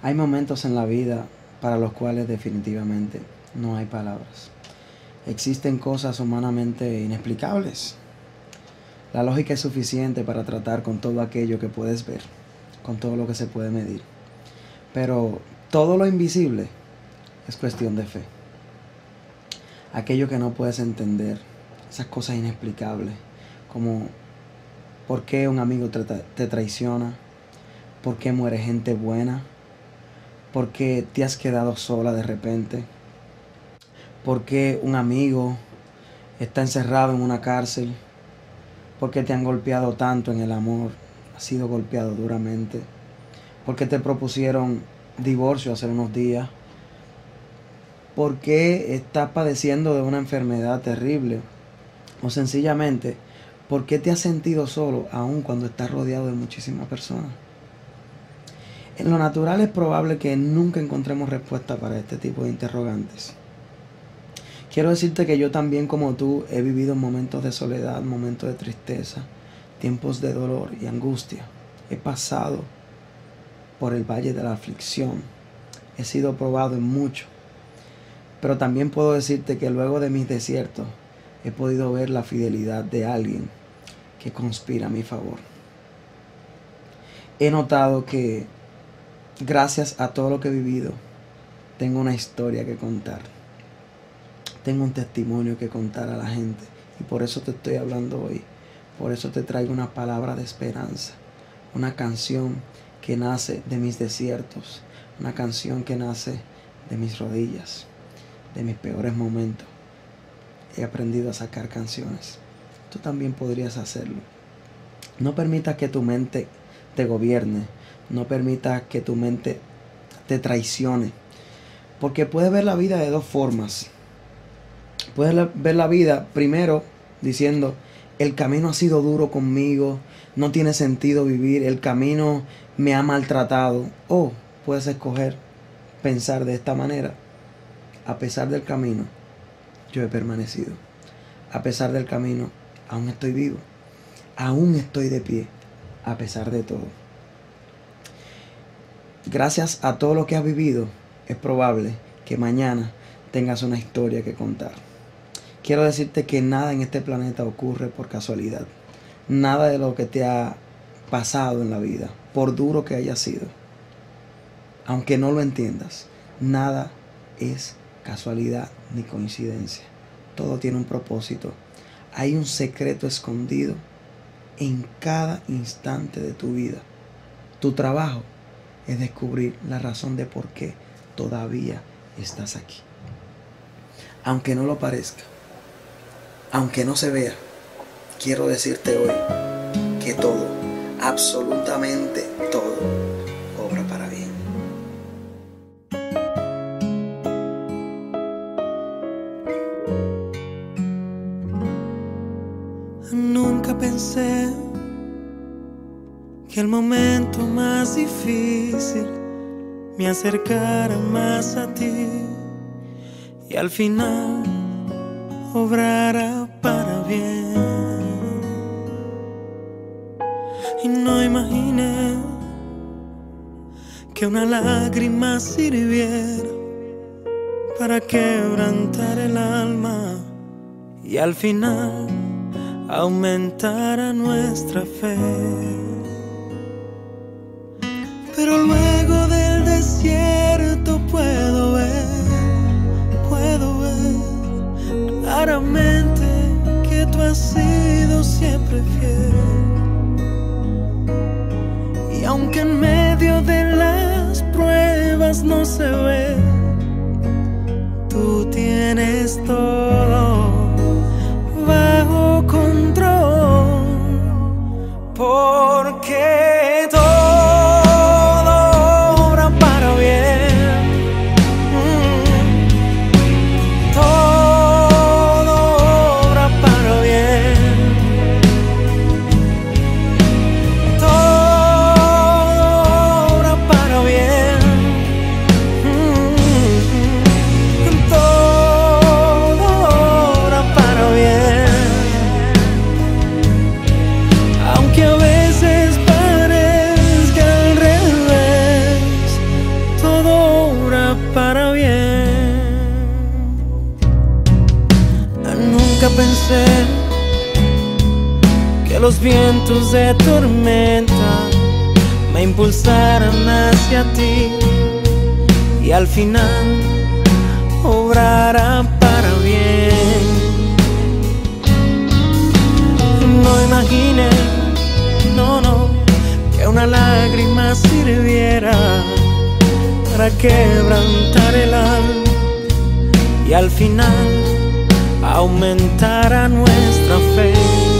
Hay momentos en la vida para los cuales definitivamente no hay palabras. Existen cosas humanamente inexplicables. La lógica es suficiente para tratar con todo aquello que puedes ver, con todo lo que se puede medir. Pero todo lo invisible es cuestión de fe. Aquello que no puedes entender, esas cosas inexplicables, como por qué un amigo te traiciona, por qué muere gente buena, por qué te has quedado sola de repente, por qué un amigo está encerrado en una cárcel, por qué te han golpeado tanto en el amor, has sido golpeado duramente, por qué te propusieron divorcio hace unos días, por qué estás padeciendo de una enfermedad terrible, o sencillamente, por qué te has sentido solo aun cuando estás rodeado de muchísimas personas. En lo natural es probable que nunca encontremos respuesta para este tipo de interrogantes. Quiero decirte que yo también, como tú, he vivido momentos de soledad, momentos de tristeza, tiempos de dolor y angustia. He pasado por el valle de la aflicción. He sido probado en mucho. Pero también puedo decirte que luego de mis desiertos he podido ver la fidelidad de alguien que conspira a mi favor. He notado que gracias a todo lo que he vivido, tengo una historia que contar. Tengo un testimonio que contar a la gente. Y por eso te estoy hablando hoy. Por eso te traigo una palabra de esperanza. Una canción que nace de mis desiertos. Una canción que nace de mis rodillas. De mis peores momentos. He aprendido a sacar canciones. Tú también podrías hacerlo. No permitas que tu mente te gobierne. No permitas que tu mente te traicione. Porque puedes ver la vida de dos formas. Puedes ver la vida primero diciendo, el camino ha sido duro conmigo, no tiene sentido vivir, el camino me ha maltratado. O puedes escoger pensar de esta manera, a pesar del camino, yo he permanecido. A pesar del camino, aún estoy vivo, aún estoy de pie, a pesar de todo. Gracias a todo lo que has vivido, es probable que mañana tengas una historia que contar. Quiero decirte que nada en este planeta ocurre por casualidad. Nada de lo que te ha pasado en la vida, por duro que haya sido, aunque no lo entiendas, nada es casualidad ni coincidencia. Todo tiene un propósito. Hay un secreto escondido en cada instante de tu vida. Tu trabajo es descubrir la razón de por qué todavía estás aquí. Aunque no lo parezca, aunque no se vea, quiero decirte hoy que todo, absolutamente todo, obra para bien. Nunca pensé que el momento más difícil me acercara más a ti y al final obrara para bien. Y no imaginé que una lágrima sirviera para quebrantar el alma y al final aumentara nuestra fe. Pero luego del desierto puedo ver claramente que tú has sido siempre fiel. Y aunque en medio de las pruebas no se ve, tú tienes todo bajo control, porque todo obra para bien. Todo obra para bien. Todo obra para bien. Todo los vientos de tormenta me impulsaran hacia ti y al final obrara para bien. No imaginé, no, que una lágrima sirviera para quebrantar el alma y al final aumentara nuestra fe.